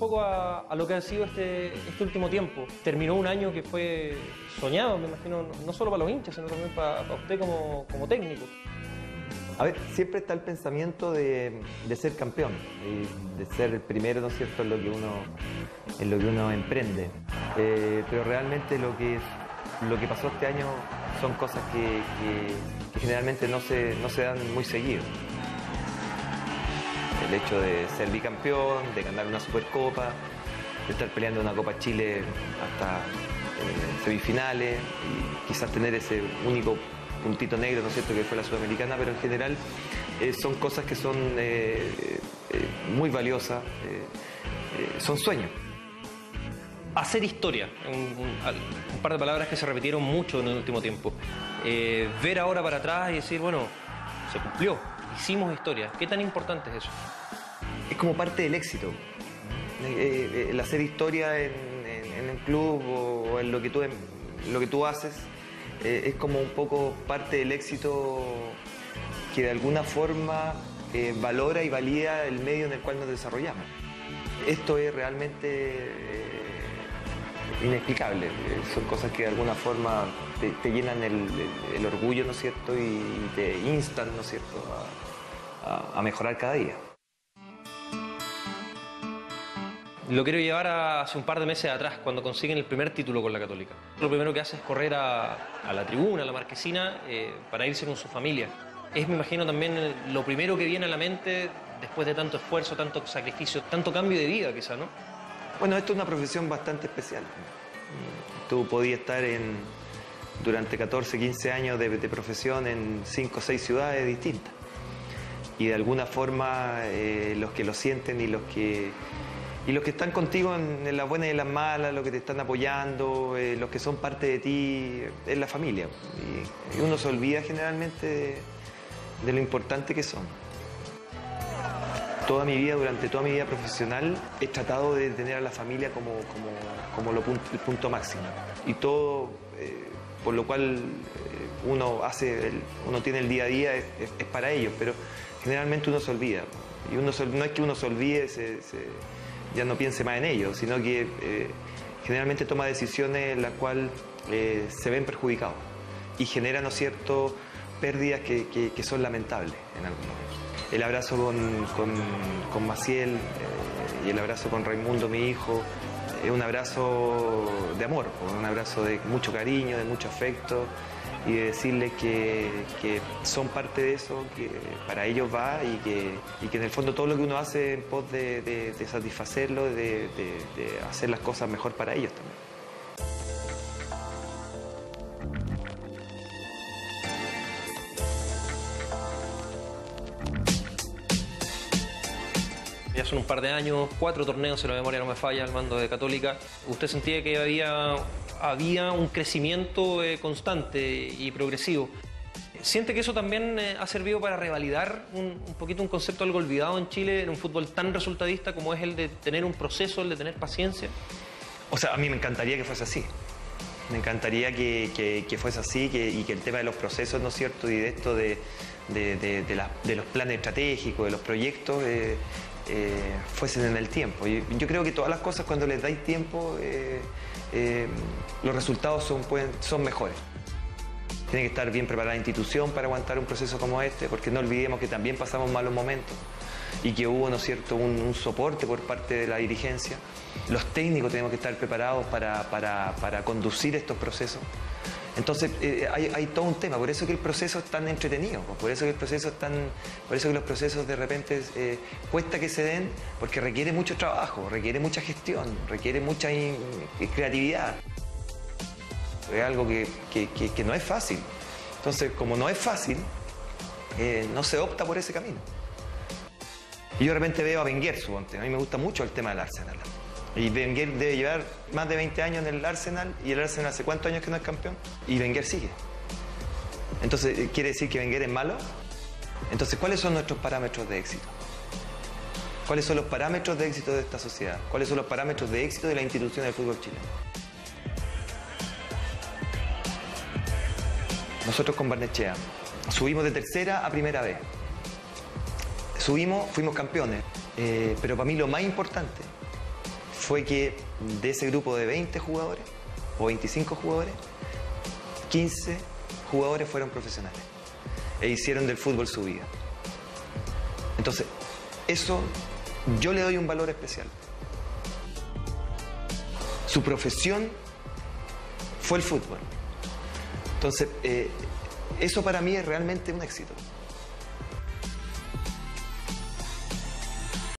poco a lo que ha sido este último tiempo. Terminó un año que fue soñado, me imagino, no solo para los hinchas, sino también para usted como técnico. A ver, siempre está el pensamiento de ser campeón, y de ser el primero, ¿no es cierto?, en lo que uno emprende. Pero realmente lo que pasó este año son cosas que generalmente no se dan muy seguido. El hecho de ser bicampeón, de ganar una Supercopa, de estar peleando una Copa Chile hasta semifinales y quizás tener ese único puntito negro, ¿no es cierto?, que fue la Sudamericana, pero en general son cosas que son muy valiosas, son sueños. Hacer historia, un par de palabras que se repitieron mucho en el último tiempo. Ver ahora para atrás y decir, bueno, se cumplió, hicimos historia. ¿Qué tan importante es eso? Es como parte del éxito. El hacer historia en el club o en lo que tú haces es como un poco parte del éxito que de alguna forma valora y valida el medio en el cual nos desarrollamos. Esto es realmente inexplicable. Son cosas que de alguna forma te llenan el orgullo, ¿no es cierto?, y te instan, ¿no es cierto?, a mejorar cada día. Lo quiero llevar hace un par de meses atrás, cuando consiguen el primer título con la Católica. Lo primero que hace es correr a la tribuna, a la marquesina, para irse con su familia. Es, me imagino, también lo primero que viene a la mente después de tanto esfuerzo, tanto sacrificio, tanto cambio de vida, quizá, ¿no? Bueno, esto es una profesión bastante especial. Tú podías estar durante 14, 15 años de profesión en 5 o 6 ciudades distintas. Y de alguna forma los que lo sienten y los que están contigo en las buenas y en las malas, los que te están apoyando, los que son parte de ti, es la familia. Y uno se olvida generalmente de lo importante que son. Durante toda mi vida profesional, he tratado de tener a la familia como el punto máximo. Y todo, por lo cual uno tiene el día a día, es para ellos, pero generalmente uno se olvida. Y no es que uno se olvide, ya no piense más en ellos, sino que generalmente toma decisiones en las cuales se ven perjudicados y generan, ¿no es cierto?, pérdidas que son lamentables en algún momento. El abrazo con Maciel y el abrazo con Raimundo, mi hijo, es un abrazo de amor, un abrazo de mucho cariño, de mucho afecto, y de decirles que son parte de eso, que para ellos va y que en el fondo todo lo que uno hace en pos de satisfacerlo, de hacer las cosas mejor para ellos también. Ya son un par de años, 4 torneos, si la memoria no me falla, al mando de Católica. ¿Usted sentía que había un crecimiento constante y progresivo? ¿Siente que eso también ha servido para revalidar un poquito un concepto algo olvidado en Chile, en un fútbol tan resultadista como es el de tener un proceso, el de tener paciencia? O sea, a mí me encantaría que fuese así. Me encantaría que fuese así y que el tema de los procesos, ¿no es cierto?, y de esto de los planes estratégicos, de los proyectos, fuesen en el tiempo. Yo creo que todas las cosas, cuando les dais tiempo, los resultados son mejores. Tiene que estar bien preparada la institución para aguantar un proceso como este, porque no olvidemos que también pasamos malos momentos y que hubo, ¿no es cierto?, un soporte por parte de la dirigencia. Los técnicos tenemos que estar preparados para conducir estos procesos. Entonces hay todo un tema, por eso que el proceso es tan entretenido, por eso que los procesos de repente cuesta que se den, porque requiere mucho trabajo, requiere mucha gestión, requiere mucha creatividad. Es algo que no es fácil. Entonces, como no es fácil, no se opta por ese camino. Y yo de repente veo a Wenger, suponte. A mí me gusta mucho el tema del Arsenal. Y Wenger debe llevar más de 20 años en el Arsenal, y el Arsenal hace ¿cuántos años que no es campeón? Y Wenger sigue. Entonces, ¿quiere decir que Wenger es malo? Entonces, ¿cuáles son nuestros parámetros de éxito? ¿Cuáles son los parámetros de éxito de esta sociedad? ¿Cuáles son los parámetros de éxito de la institución del fútbol chileno? Nosotros con Barnechea subimos de tercera a primera vez. Fuimos campeones. Pero para mí lo más importante fue que de ese grupo de 20 jugadores o 25 jugadores, 15 jugadores fueron profesionales e hicieron del fútbol su vida. Entonces, eso yo le doy un valor especial. Su profesión fue el fútbol. Entonces, eso para mí es realmente un éxito.